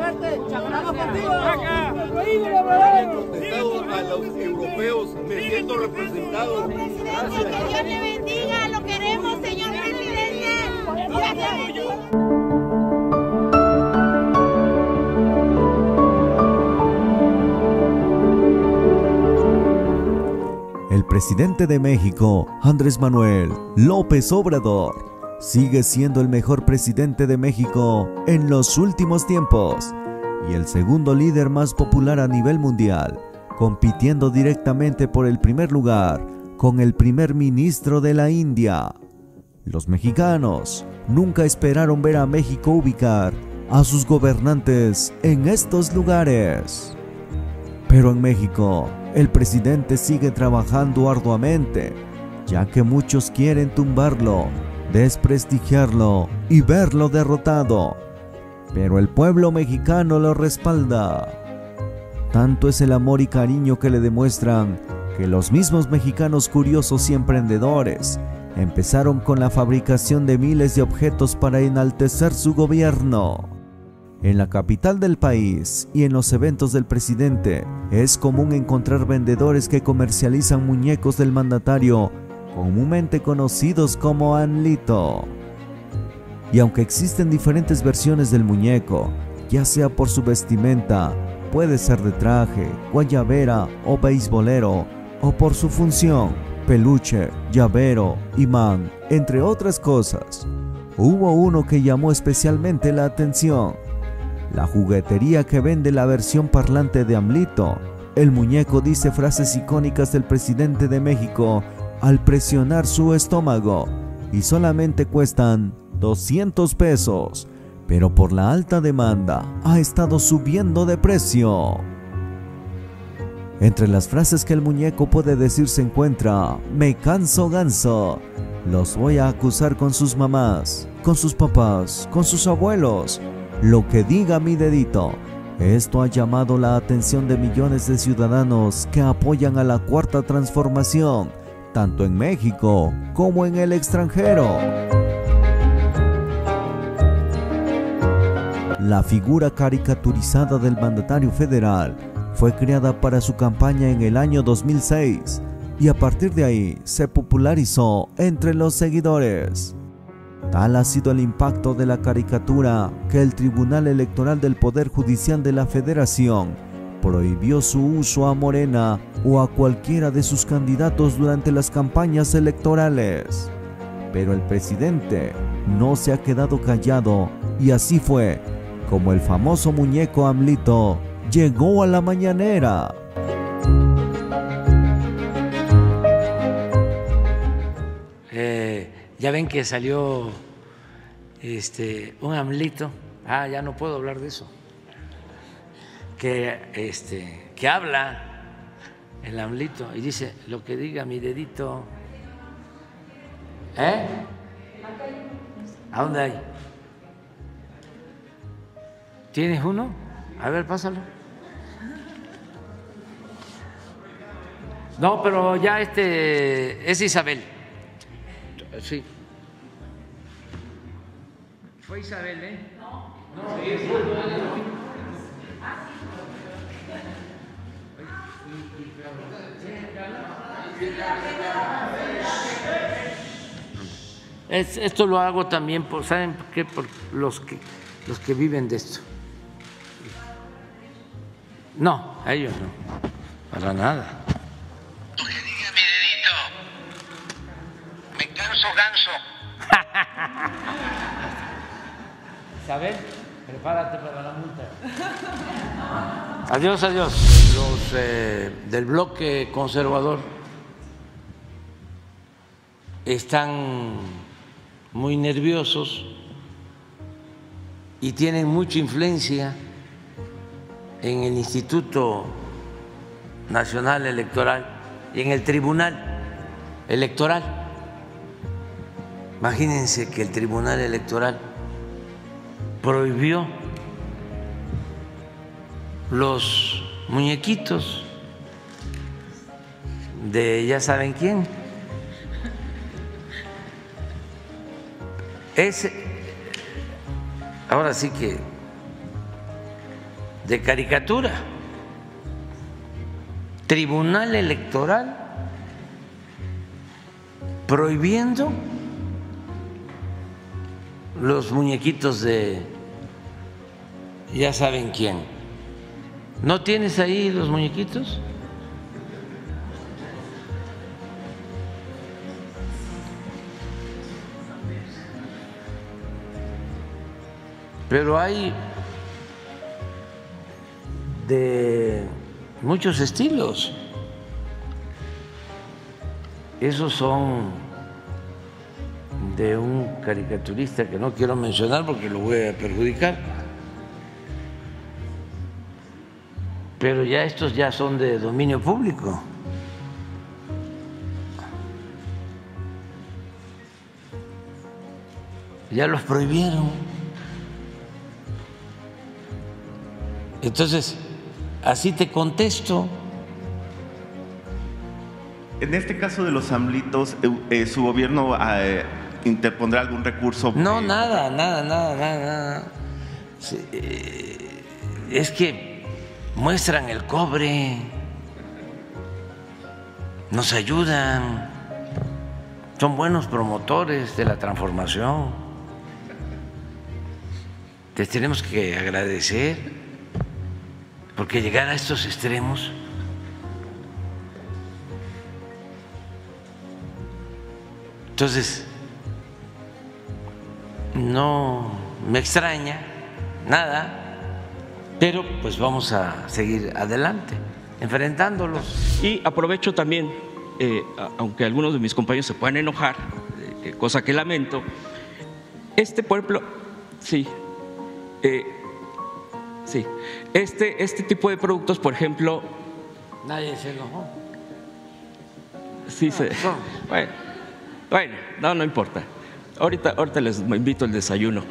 Contestado a los europeos, me siento representado. Presidente, que Dios le bendiga, lo queremos, señor presidente. El presidente de México, Andrés Manuel López Obrador, sigue siendo el mejor presidente de México en los últimos tiempos y el segundo líder más popular a nivel mundial, compitiendo directamente por el primer lugar con el primer ministro de la India. Los mexicanos nunca esperaron ver a México ubicar a sus gobernantes en estos lugares. Pero en México, el presidente sigue trabajando arduamente, ya que muchos quieren tumbarlo, desprestigiarlo y verlo derrotado. Pero el pueblo mexicano lo respalda. Tanto es el amor y cariño que le demuestran que los mismos mexicanos curiosos y emprendedores empezaron con la fabricación de miles de objetos para enaltecer su gobierno. En la capital del país y en los eventos del presidente es común encontrar vendedores que comercializan muñecos del mandatario, comúnmente conocidos como AMLito. Y aunque existen diferentes versiones del muñeco, ya sea por su vestimenta, puede ser de traje, guayabera o beisbolero, o por su función, peluche, llavero, imán, entre otras cosas, hubo uno que llamó especialmente la atención: la juguetería que vende la versión parlante de AMLito. El muñeco dice frases icónicas del presidente de México al presionar su estómago y solamente cuestan 200 pesos, pero por la alta demanda ha estado subiendo de precio. Entre las frases que el muñeco puede decir se encuentra: me canso ganso, los voy a acusar con sus mamás, con sus papás, con sus abuelos, lo que diga mi dedito. Esto ha llamado la atención de millones de ciudadanos que apoyan a la Cuarta Transformación, tanto en México como en el extranjero. La figura caricaturizada del mandatario federal fue creada para su campaña en el año 2006 y a partir de ahí se popularizó entre los seguidores. Tal ha sido el impacto de la caricatura que el Tribunal Electoral del Poder Judicial de la Federación prohibió su uso a Morena o a cualquiera de sus candidatos durante las campañas electorales. Pero el presidente no se ha quedado callado y así fue como el famoso muñeco AMLito llegó a la mañanera. Ya ven que salió un AMLito, ya no puedo hablar de eso, que habla el AMLito y dice: lo que diga mi dedito. ¿A dónde hay? ¿Tienes uno? A ver, pásalo. No, pero ya es Isabel. Sí. Fue Isabel, ¿eh? No, sí, sí. Esto lo hago también, ¿saben por qué? Por los que viven de esto. No, a ellos no, para nada. Lo que diga mi dedito. Me canso ganso. Isabel, prepárate para la multa. Adiós, adiós. Los del bloque conservador están muy nerviosos y tienen mucha influencia en el Instituto Nacional Electoral y en el Tribunal Electoral. Imagínense que el Tribunal Electoral prohibió los muñequitos de ya saben quién. Ahora sí que de caricatura. Tribunal Electoral prohibiendo los muñequitos de ya saben quién. ¿No tienes ahí los muñequitos? Pero hay de muchos estilos. Esos son de un caricaturista que no quiero mencionar porque lo voy a perjudicar. Pero ya estos ya son de dominio público. Ya los prohibieron. Entonces, así te contesto. En este caso de los AMLitos, ¿su gobierno interpondrá algún recurso? No, nada. Sí, es que muestran el cobre, nos ayudan, son buenos promotores de la transformación. Les tenemos que agradecer. Porque llegar a estos extremos entonces no me extraña nada, pero pues vamos a seguir adelante enfrentándolos. Y aprovecho también, aunque algunos de mis compañeros se puedan enojar, cosa que lamento, este pueblo, sí. Sí, este tipo de productos, por ejemplo… Nadie se enojó. Sí, bueno, no importa. Ahorita les invito al desayuno.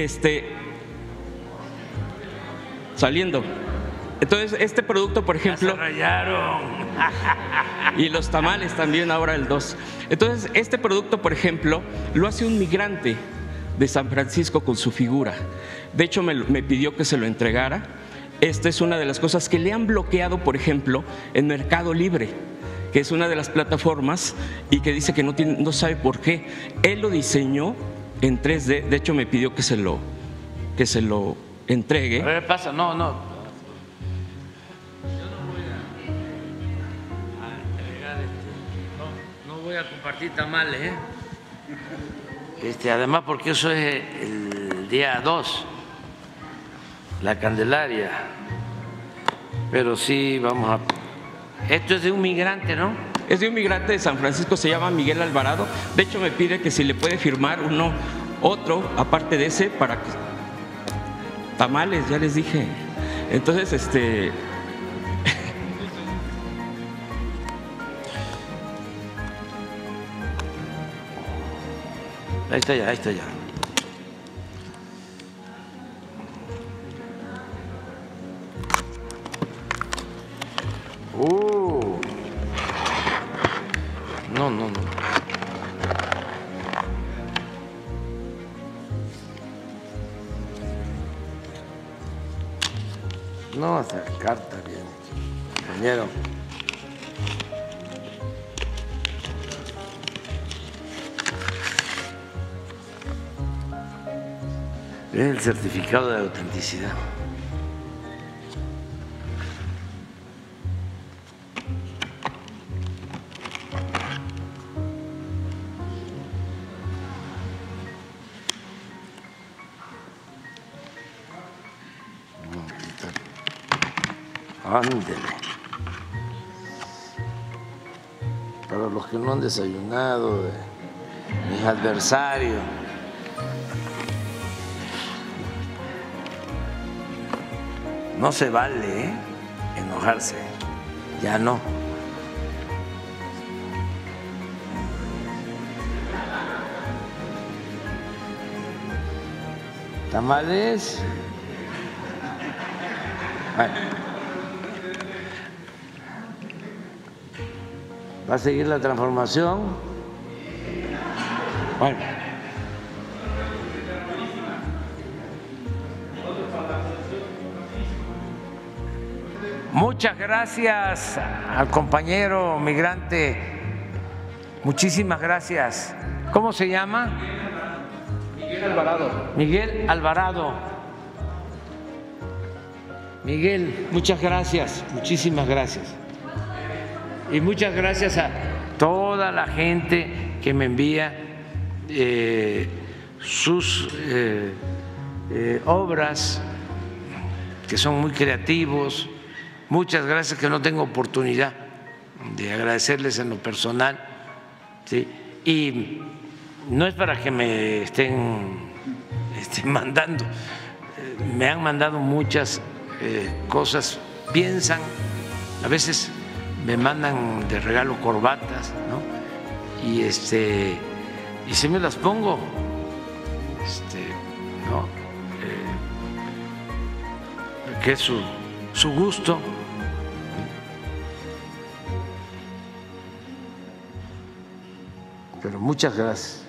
Saliendo. Entonces, este producto, por ejemplo… Ya se rayaron. Y los tamales también, ahora el 2. Entonces, este producto, por ejemplo, lo hace un migrante de San Francisco con su figura. De hecho, me pidió que se lo entregara. Esta es una de las cosas que le han bloqueado, por ejemplo, en Mercado Libre, que es una de las plataformas y que dice que no sabe por qué. Él lo diseñó en 3D. De hecho, me pidió que se lo entregue. A ver, pasa, no. Yo no voy a entregar no voy a compartir tamales, además porque eso es el día 2, la Candelaria, pero sí vamos a… Esto es de un migrante, ¿no? Es de un migrante de San Francisco, se llama Miguel Alvarado. De hecho, me pide que si le puede firmar otro, aparte de ese, para que… Tamales, ya les dije. Entonces, Ahí está ya. No. No, esa carta viene, compañero. Es el certificado de autenticidad. Ándele. Para los que no han desayunado, mis adversarios. No se vale enojarse, ya no. Tamales. Bueno. Va a seguir la transformación. Bueno. muchas gracias al compañero migrante, muchísimas gracias. ¿Cómo se llama? Miguel Alvarado. Miguel Alvarado. Miguel, muchas gracias, muchísimas gracias. Y muchas gracias a toda la gente que me envía sus obras, que son muy creativos. Muchas gracias, que no tengo oportunidad de agradecerles en lo personal, ¿sí? Y no es para que me estén mandando, me han mandado muchas cosas, piensan, a veces me mandan de regalo corbatas, ¿no? Y si me las pongo, ¿no? Que es su gusto. Pero muchas gracias.